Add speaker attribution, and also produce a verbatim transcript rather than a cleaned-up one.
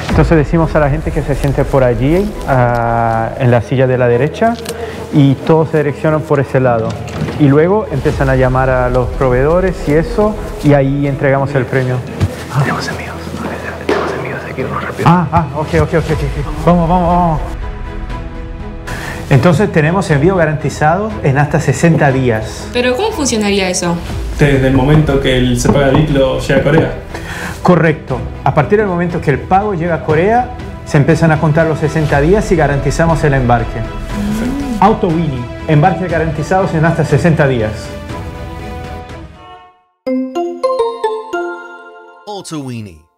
Speaker 1: Entonces decimos a la gente que se siente por allí, uh, en la silla de la derecha, y todos se direccionan por ese lado. Y luego empiezan a llamar a los proveedores y eso, y ahí entregamos el premio.
Speaker 2: Ah. Tenemos amigos, tenemos amigos, hay que irnos rápido.
Speaker 1: Ah, ah, ok, ok, ok, ok. Vamos, vamos, vamos. Entonces tenemos envío garantizado en hasta sesenta días.
Speaker 3: ¿Pero cómo funcionaría eso?
Speaker 4: Desde el momento que el Cepagadic lo llega a Corea.
Speaker 1: Correcto. A partir del momento que el pago llega a Corea, se empiezan a contar los sesenta días y garantizamos el embarque. Mm. AutoWinnie, embarques garantizados en hasta sesenta días.
Speaker 5: AutoWinnie.